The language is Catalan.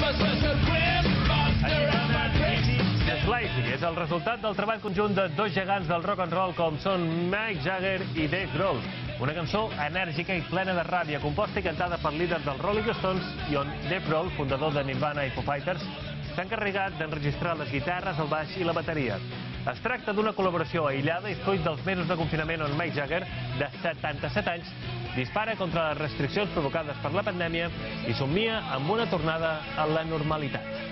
És el resultat del treball conjunt de dos gegants del rock and roll com són Mick Jagger i Dave Grohl. Una cançó enèrgica i plena de ràbia, composta i cantada pel líder dels Rolling Stones i on Dave Grohl, fundador de Nirvana i Foo Fighters, s'ha encarregat d'enregistrar les guitarres, el baix i la bateria. Es tracta d'una col·laboració aïllada i fruit dels mesos de confinament on Mick Jagger, de 77 anys, dispara contra les restriccions provocades per la pandèmia i somnia amb una tornada a la normalitat.